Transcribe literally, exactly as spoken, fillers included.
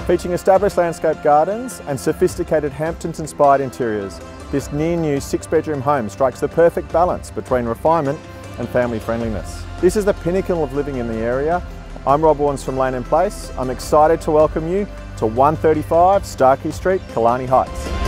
Featuring established landscape gardens and sophisticated Hamptons-inspired interiors, this near-new six-bedroom home strikes the perfect balance between refinement and family-friendliness. This is the pinnacle of living in the area. I'm Rob Warnes from Lane and Place. I'm excited to welcome you to one thirty-five Starkey Street, Killarney Heights.